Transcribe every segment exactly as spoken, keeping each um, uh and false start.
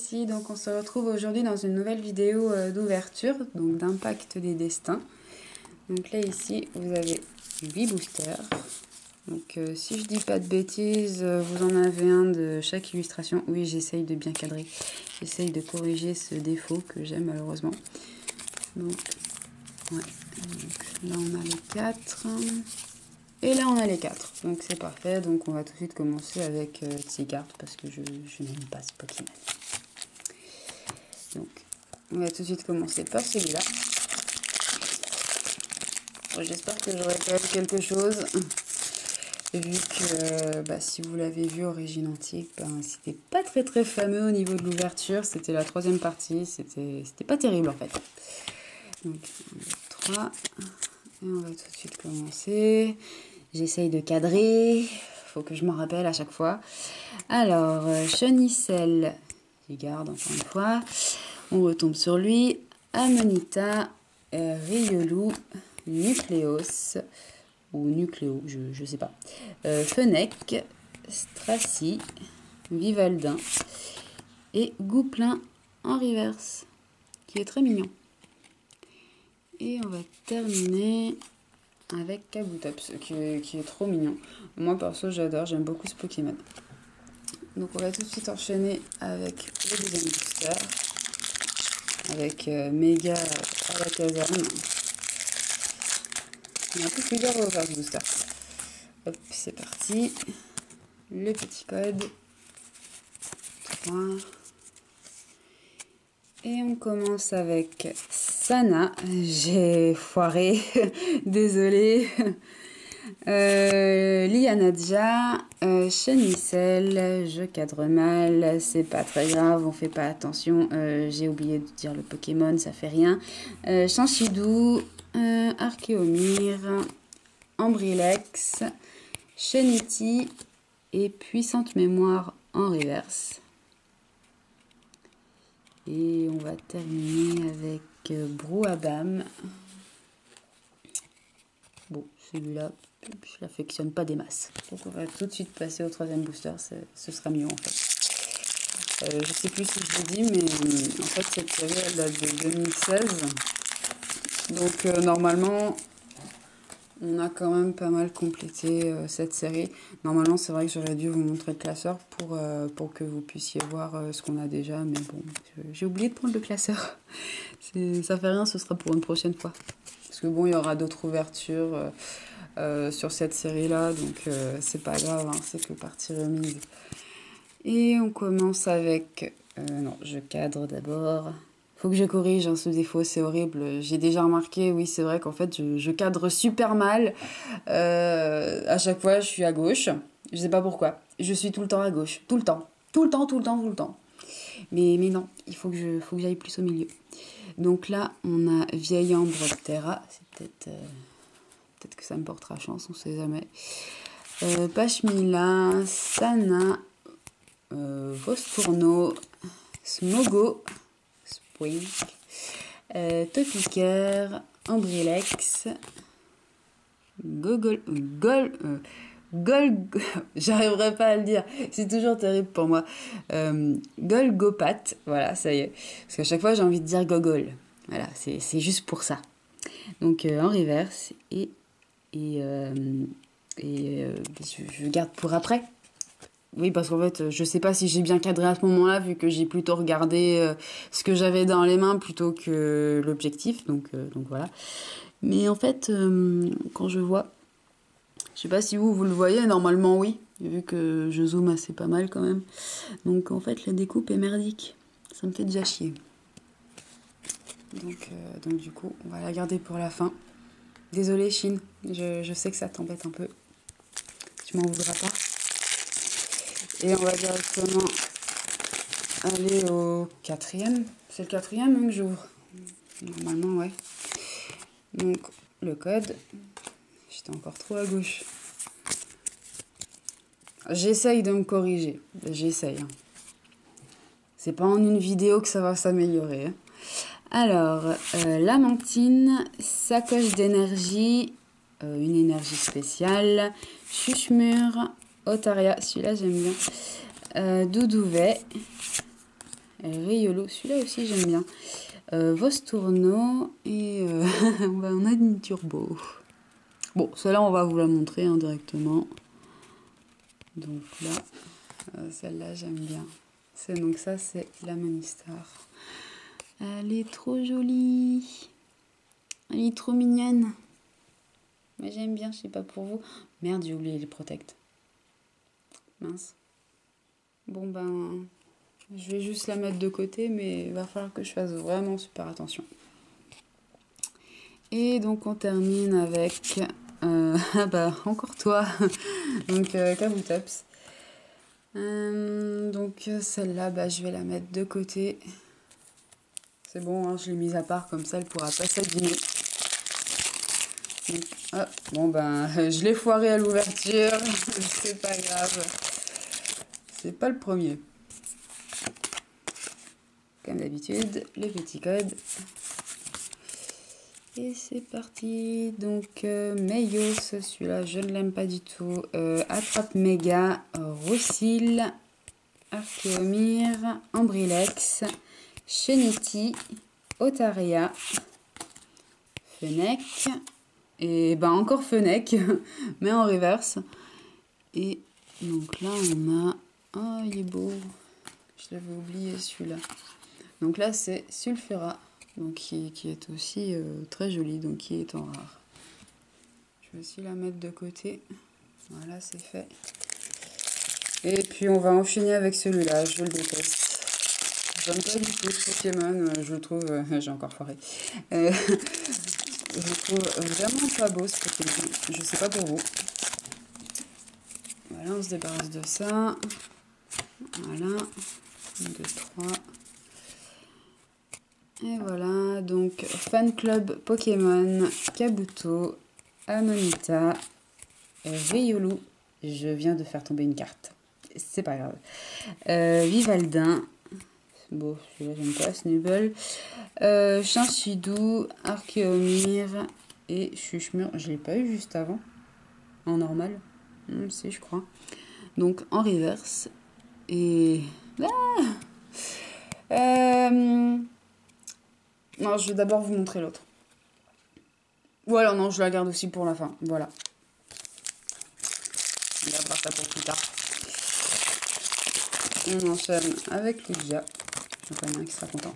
ici, donc on se retrouve aujourd'hui dans une nouvelle vidéo euh, d'ouverture, donc d'impact des destins. Donc là ici, vous avez huit boosters. Donc euh, si je dis pas de bêtises, euh, vous en avez un de chaque illustration. Oui, j'essaye de bien cadrer, j'essaye de corriger ce défaut que j'ai malheureusement. Donc, ouais. Donc là on a les quatre. Et là on a les quatre, donc c'est parfait. Donc on va tout de suite commencer avec euh, ces cartes parce que je, je n'aime pas ce Pokémon. Donc on va tout de suite commencer par celui-là. Bon, j'espère que j'aurai quand même quelque chose, vu que euh, bah, si vous l'avez vu Origine Antique, ben, c'était pas très très fameux au niveau de l'ouverture. C'était la troisième partie, c'était pas terrible en fait. Donc un, deux, trois, et on va tout de suite commencer. J'essaye de cadrer, faut que je m'en rappelle à chaque fois. Alors, euh, Chenicel, j'y garde encore une fois. On retombe sur lui. Amonita, euh, Riolu, Nucléos, ou Nucléo, je, je sais pas. Euh, Fennec, Stracy, Vivaldin et Gouplin en reverse, qui est très mignon. Et on va terminer avec Kabutops, qui est, qui est trop mignon. Moi perso j'adore, j'aime beaucoup ce Pokémon. Donc on va tout de suite enchaîner avec le deuxième booster, avec euh, Méga Alakazam. On a un peu plus dur au reverse booster. Hop, c'est parti. Le petit code. trois. Et on commence avec Sana. J'ai foiré, désolée. Euh, Lianadja, euh, Chenicel, je cadre mal, c'est pas très grave, on fait pas attention. Euh, J'ai oublié de dire le Pokémon, ça fait rien. Euh, Chanchidou, euh, Archeomir, Ambrilex, Chenity et Puissante Mémoire en reverse. Et on va terminer avec euh, Brouhaban. Bon, celui-là, je l'affectionne pas des masses. Donc on va tout de suite passer au troisième booster, ce sera mieux en fait. Euh, je sais plus si je l'ai dit, mais euh, en fait cette série elle date de deux mille seize. Donc euh, normalement, on a quand même pas mal complété euh, cette série. Normalement c'est vrai que j'aurais dû vous montrer le classeur pour, euh, pour que vous puissiez voir euh, ce qu'on a déjà. Mais bon, j'ai oublié de prendre le classeur. Ça fait rien, ce sera pour une prochaine fois. Parce que bon, il y aura d'autres ouvertures euh, euh, sur cette série-là, donc euh, c'est pas grave, hein, c'est que partie remise. Et on commence avec... Euh, non, je cadre d'abord. Faut que je corrige hein, ce défaut, c'est horrible. J'ai déjà remarqué, oui, c'est vrai qu'en fait, je, je cadre super mal. Euh, à chaque fois, je suis à gauche. Je sais pas pourquoi. Je suis tout le temps à gauche. Tout le temps. Tout le temps, tout le temps, tout le temps. Mais, mais non, il faut que je, faut que j'aille plus au milieu. Donc là, on a Vieille Ambre Terra. C'est peut-être euh, peut-être que ça me portera chance, on sait jamais. Euh, Pachmila, Sana, euh, Vostourno, Smogo, Spring, euh, Topicaire, Ambrilex, Gogol, Gol, euh, Gol, j'arriverai pas à le dire, c'est toujours terrible pour moi. Euh, Golgopat, voilà, ça y est. Parce qu'à chaque fois, j'ai envie de dire Gogol. Voilà, c'est juste pour ça. Donc, euh, en reverse, et, et, euh, et euh, je, je garde pour après. Oui, parce qu'en fait, je sais pas si j'ai bien cadré à ce moment-là, vu que j'ai plutôt regardé euh, ce que j'avais dans les mains plutôt que l'objectif. Donc, euh, donc voilà. Mais en fait, euh, quand je vois... Je sais pas si vous, vous le voyez, normalement oui, vu que je zoome assez pas mal quand même. Donc en fait la découpe est merdique, ça me fait déjà chier. Donc, euh, donc du coup, on va la garder pour la fin. Désolée Chine, je, je sais que ça t'embête un peu. Tu m'en voudras pas. Et on va directement aller au quatrième. C'est le quatrième hein, que j'ouvre. Normalement ouais. Donc le code... J'étais encore trop à gauche. J'essaye de me corriger. J'essaye. Hein. C'est pas en une vidéo que ça va s'améliorer. Hein. Alors, euh, Lamantine, sacoche d'énergie, euh, une énergie spéciale, Chuchemur, Otaria, celui-là j'aime bien, euh, Doudouvet, Riolo, celui-là aussi j'aime bien. Euh, Vostourno et euh, on a une turbo. Bon, celle-là on va vous la montrer hein, directement. Donc là, euh, celle-là j'aime bien. C'est donc ça c'est la Monistar. Elle est trop jolie. Elle est trop mignonne. Mais j'aime bien, je sais pas pour vous. Merde, j'ai oublié les protects. Mince. Bon ben, je vais juste la mettre de côté, mais il va falloir que je fasse vraiment super attention. Et donc on termine avec, euh, ah bah encore toi, donc euh, Kabutops. Euh, donc celle-là, bah, je vais la mettre de côté. C'est bon, hein, je l'ai mise à part comme ça, elle pourra pas s'abîmer. Donc, ah, bon ben, je l'ai foiré à l'ouverture, c'est pas grave. C'est pas le premier. Comme d'habitude, le petit code. Et c'est parti. Donc, euh, Meios, celui-là, je ne l'aime pas du tout. Euh, Attrape Méga, Roussil, Archeomir, Ambrilex, Chenity, Otaria, Fennec. Et ben encore Fennec, mais en reverse. Et donc là, on a... Oh, il est beau. Je l'avais oublié, celui-là. Donc là, c'est Sulfura, donc qui, qui est aussi euh, très joli, donc qui est en rare. Je vais aussi la mettre de côté. Voilà, c'est fait. Et puis, on va enchaîner avec celui-là. Je le déteste. J'aime pas du tout ce Pokémon. Je le trouve... Euh, j'ai encore foiré. Euh, je le trouve vraiment pas beau, ce Pokémon. Je sais pas pour vous. Voilà, on se débarrasse de ça. Voilà. un, deux, trois. Et voilà, donc Fan Club Pokémon, Kabuto, Amonita, Riolu. Je viens de faire tomber une carte. C'est pas grave. Euh, Vivaldin. Bon, celui-là j'aime pas. Snubble. Euh, Chinchidou, Archeomir et Chuchmur. Je l'ai pas eu juste avant. En normal. Hum, si, je crois. Donc en reverse. Et... Ah euh... Non, je vais d'abord vous montrer l'autre. Ou alors non, je la garde aussi pour la fin. Voilà. On gardera ça pour plus tard. On enchaîne avec Lugia. J'en connais un qui sera content.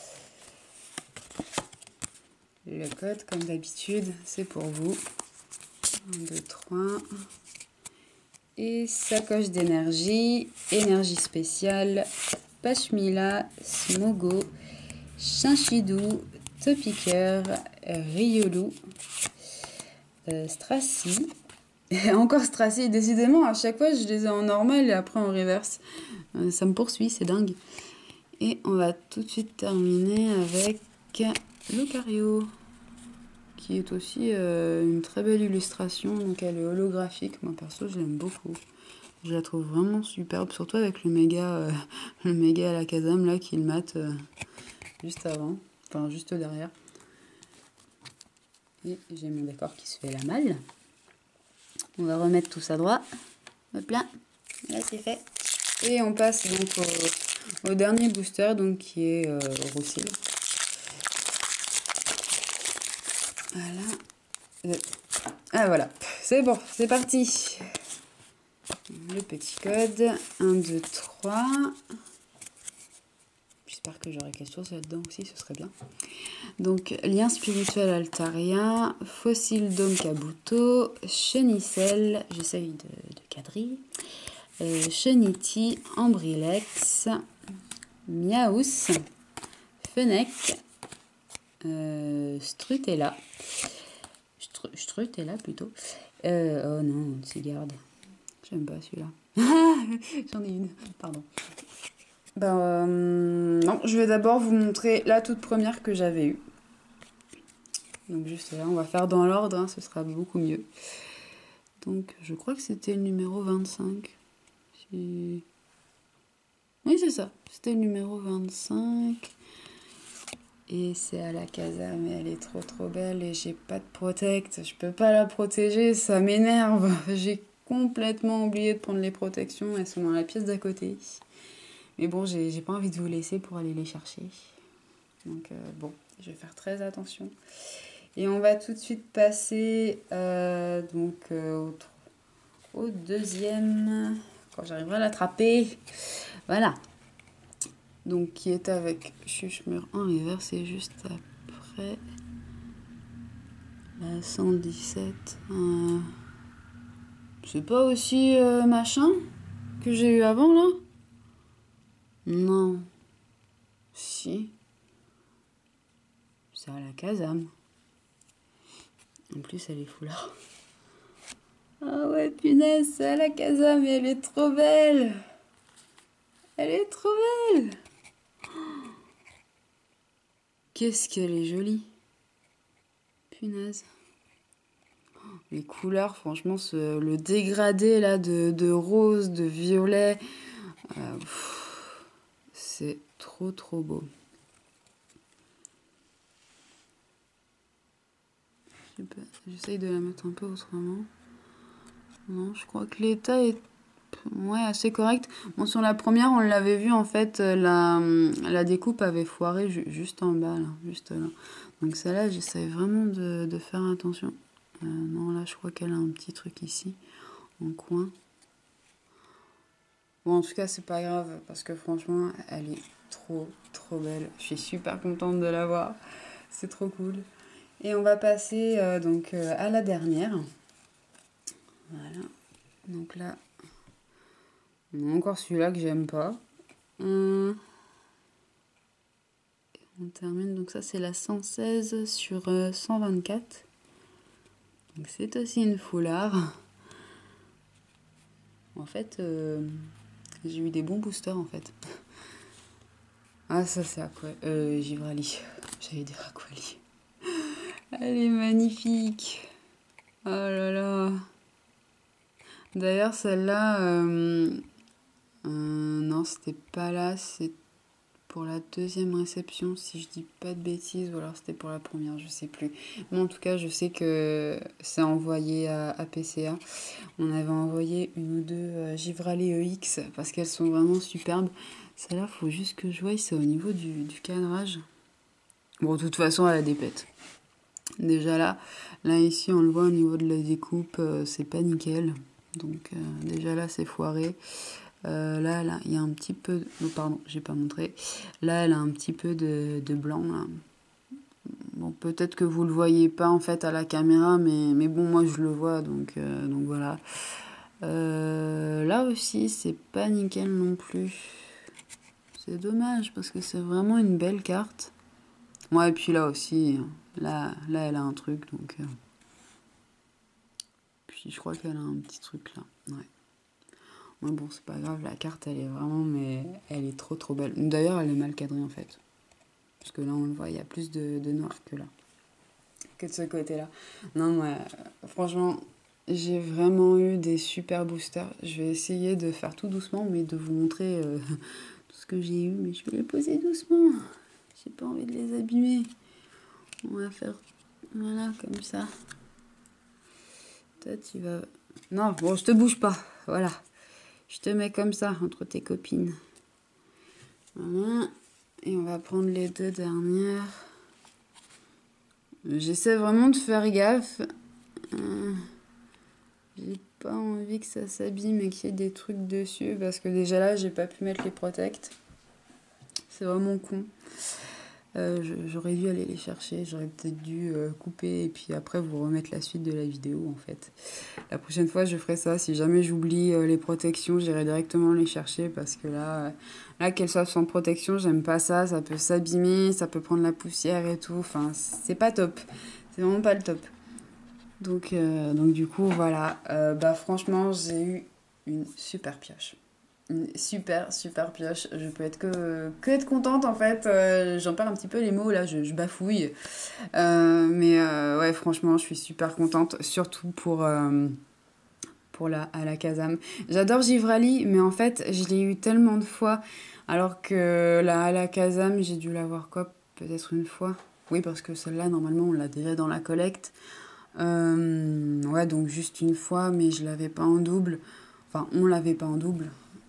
Le code, comme d'habitude, c'est pour vous. un, deux, trois. Et sacoche d'énergie. Énergie spéciale. Pashmila, Smogo, Chinchidou, Topiqueur, Riolu, euh, Stracy. Encore Stracy, décidément, à chaque fois je les ai en normal et après en reverse. Euh, ça me poursuit, c'est dingue. Et on va tout de suite terminer avec Lucario, qui est aussi euh, une très belle illustration. Donc elle est holographique, moi perso je l'aime beaucoup. Je la trouve vraiment superbe, surtout avec le méga, euh, le méga à la Kazam là qui le mate euh, juste avant, enfin juste derrière. Et j'ai mon décor qui se fait la malle. On va remettre tout ça droit. Hop là, là c'est fait. Et on passe donc au, au dernier booster, donc qui est euh, Roussil. Voilà. Ah voilà, c'est bon, c'est parti. Le petit code, un, deux, trois. J'espère que j'aurai quelque chose là-dedans aussi, ce serait bien. Donc, lien spirituel Altaria, fossile Dôme Kabuto, Chenicel, j'essaye de, de cadrer, euh, Chenity, Ambrilex, Miaus, Fennec, euh, Strutella, Stru Strutella plutôt, euh, oh non, Cigarde. J'aime pas celui-là. J'en ai une, pardon. Ben, euh, non, je vais d'abord vous montrer la toute première que j'avais eue. Donc juste là, on va faire dans l'ordre, hein, ce sera beaucoup mieux. Donc je crois que c'était le numéro vingt-cinq. Si... Oui, c'est ça, c'était le numéro vingt-cinq. Et c'est à la casa, mais elle est trop trop belle et j'ai pas de protect. Je peux pas la protéger, ça m'énerve. J'ai complètement oublié de prendre les protections, elles sont dans la pièce d'à côté. Mais bon, j'ai pas envie de vous laisser pour aller les chercher. Donc euh, bon, je vais faire très attention. Et on va tout de suite passer euh, donc, euh, au, au deuxième, quand j'arriverai à l'attraper. Voilà. Donc qui est avec Chuchemur en hiver, c'est juste après la cent dix-sept. Euh, c'est pas aussi euh, machin que j'ai eu avant là? Non. Si. C'est à la Kazam. En plus, elle est foulard. Ah ouais, punaise, c'est à la Kazam, mais elle est trop belle. Elle est trop belle. Qu'est-ce qu'elle est jolie. Punaise. Les couleurs, franchement, ce, le dégradé là de, de rose, de violet, euh, c'est trop trop beau. J'essaye de la mettre un peu autrement. Non, je crois que l'état est ouais, assez correct. Bon, sur la première, on l'avait vu, en fait, la, la découpe avait foiré ju juste en bas, là, juste là. Donc celle-là, j'essaie vraiment de, de faire attention. Euh, non, là, je crois qu'elle a un petit truc ici, en coin. Bon, en tout cas, c'est pas grave, parce que franchement, elle est trop, trop belle. Je suis super contente de la voir. C'est trop cool. Et on va passer euh, donc euh, à la dernière. Voilà. Donc là, on a encore celui-là que j'aime pas. Hum. On termine, donc ça c'est la cent seize sur euh, cent vingt-quatre. Donc c'est aussi une foulard. En fait, euh, j'ai eu des bons boosters en fait. Ah ça c'est Aqua... Euh, Givrali. J'allais dire Aquali. Elle est magnifique. Oh là là. D'ailleurs celle-là... Euh, euh, non, c'était pas là, c'est pour la deuxième réception, si je dis pas de bêtises, ou alors c'était pour la première, je sais plus. Mais en tout cas, je sais que c'est envoyé à, à P C A. On avait envoyé une ou deux euh, Givrali E X parce qu'elles sont vraiment superbes. Celle-là, faut juste que je voie, c'est au niveau du, du cadrage. Bon, de toute façon, elle a des pètes. Déjà là, là ici, on le voit au niveau de la découpe, euh, c'est pas nickel. Donc euh, déjà là, c'est foiré. Euh, là, là, il y a un petit peu... De... Oh, pardon, j'ai pas montré. Là, elle a un petit peu de, de blanc, là. Bon, peut-être que vous le voyez pas, en fait, à la caméra, mais, mais bon, moi, je le vois, donc, euh, donc voilà. Euh, là aussi, c'est pas nickel non plus. C'est dommage, parce que c'est vraiment une belle carte. Ouais, et puis là aussi, là, là elle a un truc, donc... Euh... Puis je crois qu'elle a un petit truc, là. Ouais. Ouais, bon, c'est pas grave, la carte, elle est vraiment, mais elle est trop trop belle. D'ailleurs, elle est mal cadrée, en fait. Parce que là, on le voit, il y a plus de, de noir que là. Que de ce côté-là. Non, moi, euh, franchement, j'ai vraiment eu des super boosters. Je vais essayer de faire tout doucement, mais de vous montrer euh, tout ce que j'ai eu. Mais je vais les poser doucement. J'ai pas envie de les abîmer. On va faire, voilà, comme ça. Toi, tu vas... Non, bon, je te bouge pas. Voilà. Je te mets comme ça, entre tes copines. Voilà. Et on va prendre les deux dernières. J'essaie vraiment de faire gaffe. Euh, j'ai pas envie que ça s'abîme et qu'il y ait des trucs dessus. Parce que déjà là, j'ai pas pu mettre les protects. C'est vraiment con. Euh, J'aurais dû aller les chercher. J'aurais peut-être dû euh, couper et puis après vous remettre la suite de la vidéo en fait. La prochaine fois, je ferai ça. Si jamais j'oublie euh, les protections, j'irai directement les chercher parce que là, euh, là qu'elles soient sans protection, j'aime pas ça. Ça peut s'abîmer, ça peut prendre la poussière et tout. Enfin, c'est pas top. C'est vraiment pas le top. Donc, euh, donc du coup, voilà. Euh, bah franchement, j'ai eu une super pioche. Une super, super pioche. Je peux être que, que être contente en fait. Euh, J'en perds un petit peu les mots là, je, je bafouille. Euh, mais euh, ouais, franchement, je suis super contente. Surtout pour, euh, pour la, à la Kazam. J'adore Givrali, mais en fait, je l'ai eu tellement de fois. Alors que la, à la Kazam, j'ai dû l'avoir quoi? Peut-être une fois. Oui, parce que celle-là, normalement, on l'a déjà dans la collecte. Euh, ouais, donc juste une fois, mais je l'avais pas en double. Enfin, on l'avait pas en double.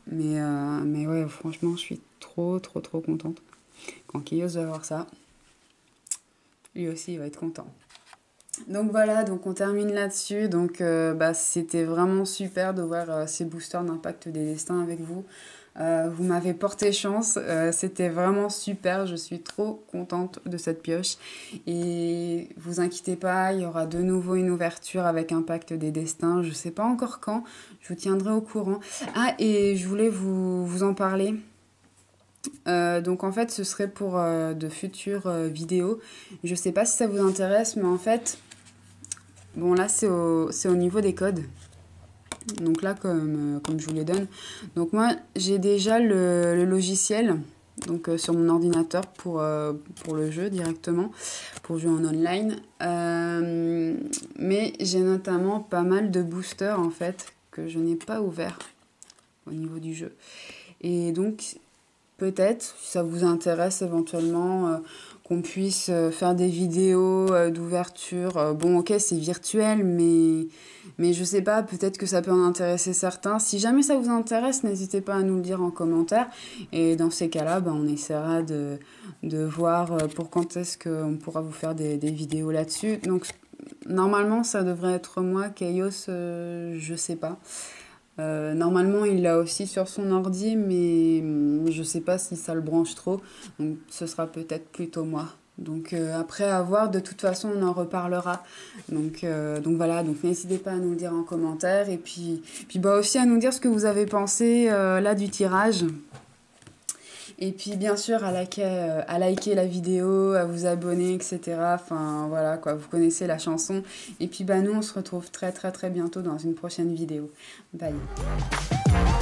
Mais, euh, mais ouais, franchement, je suis trop, trop, trop contente. Quand Keyos va voir ça, lui aussi, il va être content. Donc voilà, donc on termine là-dessus. Donc euh, bah, c'était vraiment super de voir euh, ces boosters d'impact des destins avec vous. Euh, vous m'avez porté chance, euh, c'était vraiment super, je suis trop contente de cette pioche. Et vous inquiétez pas, il y aura de nouveau une ouverture avec Impact des Destins, je sais pas encore quand, je vous tiendrai au courant. Ah, et je voulais vous, vous en parler. Euh, donc en fait, ce serait pour euh, de futures euh, vidéos. Je sais pas si ça vous intéresse, mais en fait, bon là c'est au, c'est au niveau des codes. Donc là, comme, euh, comme je vous les donne. Donc moi, j'ai déjà le, le logiciel donc, euh, sur mon ordinateur pour, euh, pour le jeu directement, pour jouer en online. Euh, mais j'ai notamment pas mal de boosters en fait que je n'ai pas ouverts au niveau du jeu. Et donc, peut-être, si ça vous intéresse éventuellement, euh, qu'on puisse euh, faire des vidéos euh, d'ouverture. Euh, bon, ok, c'est virtuel, mais, mais je sais pas, peut-être que ça peut en intéresser certains. Si jamais ça vous intéresse, n'hésitez pas à nous le dire en commentaire. Et dans ces cas-là, bah, on essaiera de, de voir euh, pour quand est-ce qu'on pourra vous faire des, des vidéos là-dessus. Donc, normalement, ça devrait être moi, Keyos, euh, je sais pas. Euh, normalement, il l'a aussi sur son ordi, mais hum, je sais pas si ça le branche trop. Donc, ce sera peut-être plutôt moi. Donc, euh, après avoir, de toute façon, on en reparlera. Donc, euh, donc voilà, donc n'hésitez pas à nous le dire en commentaire. Et puis, puis bah aussi à nous dire ce que vous avez pensé euh, là du tirage. Et puis bien sûr à liker, euh, à liker la vidéo, à vous abonner, et cetera. Enfin voilà quoi, vous connaissez la chanson. Et puis bah nous on se retrouve très très très bientôt dans une prochaine vidéo. Bye.